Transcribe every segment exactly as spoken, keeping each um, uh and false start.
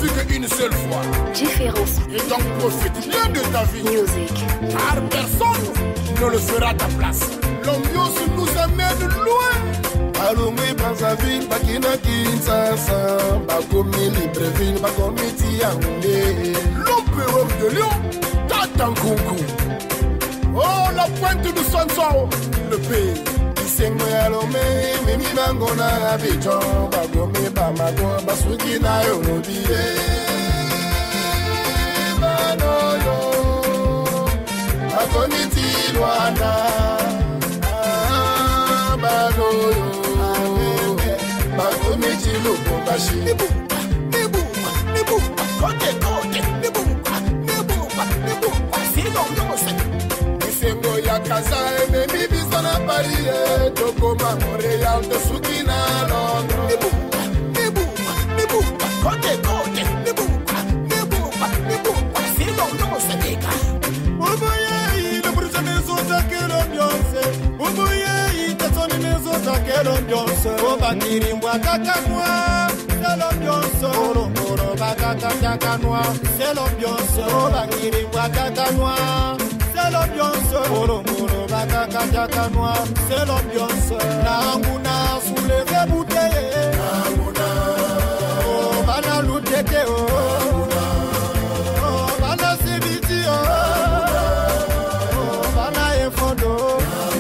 vu qu'une seule fois. Différence. Et donc profite bien de ta vie. Music. Car personne ne le fera à ta place. L'ambiance nous amène loin. Alumé Brazzaville, Bakina Kinsasa, Bakomi Libreville, Bakomi Tiaoundé. L'empereur de Lyon, Tatankunku. Oh, la pointe du Sanson, le pays. Isengo Alumé, Mimi Bangona, Abidjan, Bakomi Bamako, Basukina Yonobi. Manoyo, Bakomi Tiluana, Manoyo. Bagomitilo Bombashi Nibuka, Nibuka, Nibuka, Kote, Kote, Nibuka, Nibuka, Nibuka, Silongosa. Isengo ya Kaza, Memi Bisana Paris, Tokoma, Montréal, Tosukina, Londres. Nibuka, Nibuka, Nibuka, Kote, Kote, Nibuka, Nibuka, Nibuka, Silongosa, Nika. Oboye, le bruit des autres à quelle ambiance. Oboye, t'as son maison à quelle ambiance. Obakiri Mwakakanwa, c'est l'ambiance. Oromoro Bakakakanwa, c'est l'ambiance. Obakiri Mwakakanwa, c'est l'ambiance. Oromoro Bakakakanwa, c'est l'ambiance. Nanguna sous les bouteilles. Nanguna, oh, Bana Luteke, oh. Oh, Bana Sibiti, oh. Oh, Bana Efondo.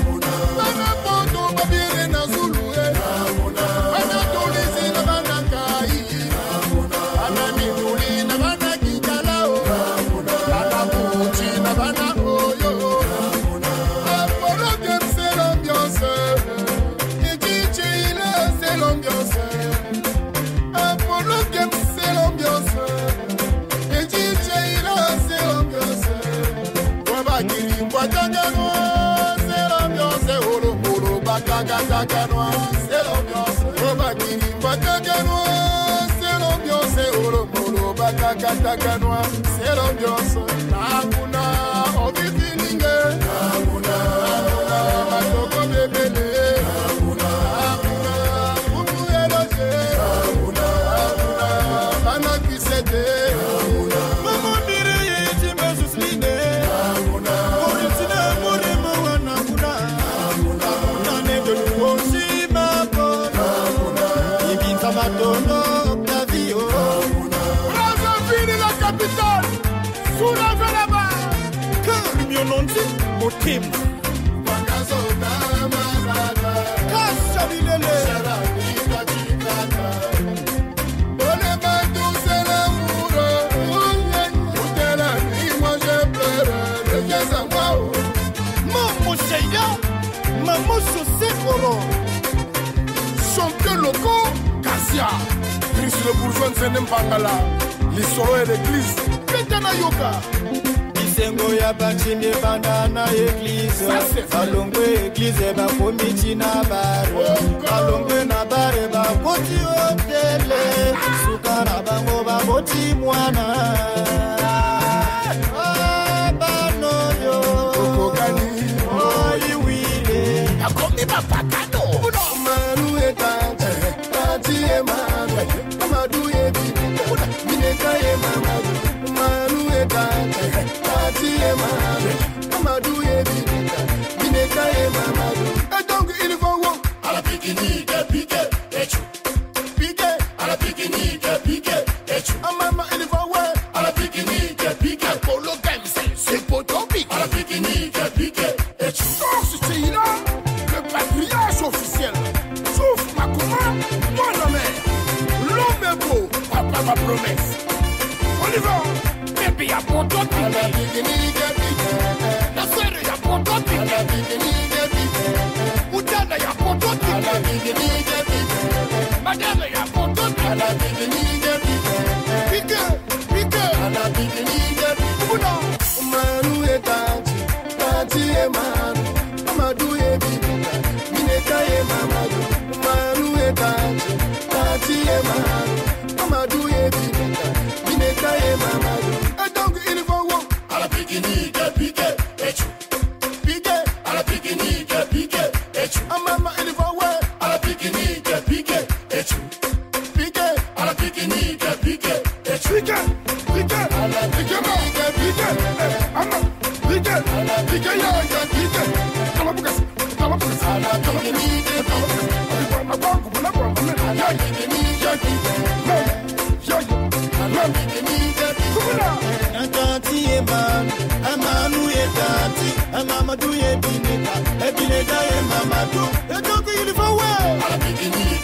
C'est l'ambiance, Obakiri Mwakakanwa, c'est l'ambiance, Oromoro Bakakakanwa, c'est l'ambiance. Nanguna, Obifininge. Nanguna, Matoko Bebele. Nanguna, Mutu Eloge. Nanguna, Bana Kisete. Maman dirait, tu me sousline. Nanguna, Orientine, mon amour, Nanguna. Nanguna, de nouveau, si ma bonne. Ibin Samatono, Octavio. Brazzaville, la capitale. Sous la Velaba. Que mieux non dit, mon team. Wakazona Marada, Kassabilele. Sharabika Chikata. Bonne Badou, c'est l'amour. Outela, ni moi je pleure. Reviens à moi. Maman Cheya, Maman Chaussée Oro. Champion locaux, Kassia. Chris le bourgeois de Sénempangala. L'Issoro et l'église. Pétana Yoka. Isengo ya Bachimi Bandana église. Ça, c'est fait. Alongwe église ba komiti na bare. Alongwe na bare ba koti hotele. Sukara bango ba koti mwana. Ah, banoyo. Kokokani. Oh, iwile. Akomi Bapakano. Manu etante, Tati e manu, Amadou e bibi, Mineka e mamadou. Manu etante, Tati e manu, Amadou e bibi, Mineka e mamadou. Et donc il faut où? À la pique-nique, pique, et chou. Piqué. À la pique-nique, pique, et chou. Ah maman il faut où? À la pique-nique, pique, Polo Games, c'est poteau pique. à la pique-nique, pique, et chou. Dans ce pays-là, le patriarche officiel. Sauf Makuma, moi la mère. L'homme est beau, papa ma promesse. On y va. Bébé y'a poteau À la piqué. pique-nique, pique, La sœur y'a poteau à la piqué. pique-nique, pique, Oudana y'a poteau à la piqué. pique-nique, pique, Madame y'a poteau à la piqué. pique-nique, pique. Piqué, piqué. À la pique-nique, Ouna. Manu e Tati, Tati e Manu, Amadou e bibi, Mineka e mamadou. Manu e Tati, Tati e Manu, Amadou e bibi, Mineka e mamadou. Et donc il faut où? À la pique-nique, pique, et chou. Piqué. À la pique-nique, pique, et chou. Ah maman il faut où? À la pique-nique, pique, et chou. Piqué. À la pique-nique. Mamadou ye binika, e binika ye Mamadou, e donc il faut ouais.